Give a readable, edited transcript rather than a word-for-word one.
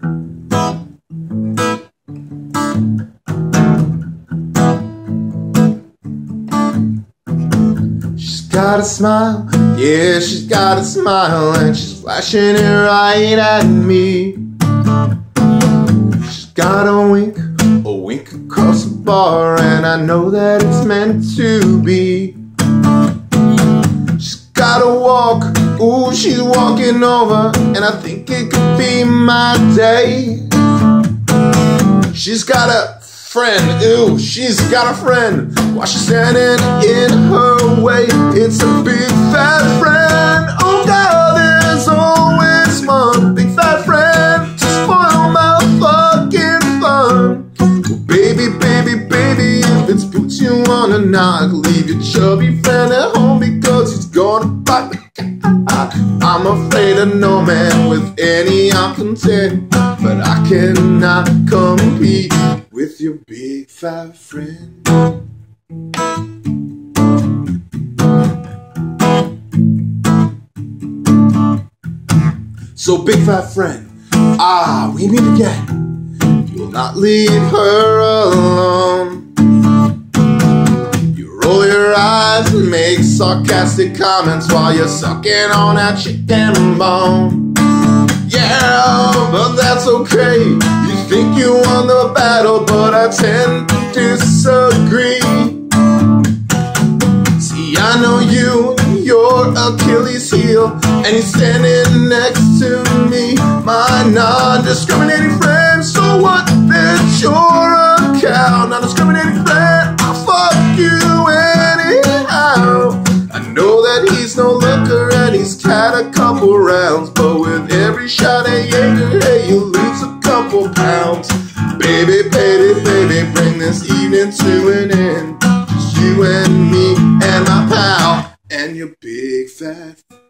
She's got a smile, yeah, she's got a smile, and she's flashing it right at me. She's got a wink across the bar, and I know that it's meant to be. She's got a walk, ooh, she's walking over, and I think it could be my day. She's got a friend, ooh, she's got a friend, while she's standing in her way. It's a big fat friend, oh God, there's always one big fat friend to spoil my fucking fun. Well, baby, baby, baby, if it's boots you wanna knock, leave your chubby friend at home because he's gonna bite me. I'm afraid of no man with any I'm content, but I cannot compete with your big fat friend. So big fat friend, we meet again. You'll not leave her alone. You roll your eyes and make sarcastic comments while you're sucking on that chicken bone. Yeah, but that's okay. You think you won the battle, but I tend to disagree. See, I know you're Achilles' heel, and he's standing next to me, my non-discriminating friend. So what that you're a cow, non-discriminating friend, I'll fuck you anyhow. I know that he's no looker and he's had a couple rounds, but with every shot at Jaeger, hey, you lose a couple pounds. Baby, baby, baby, bring this evening to an end. Just you and me and my pal and your big fat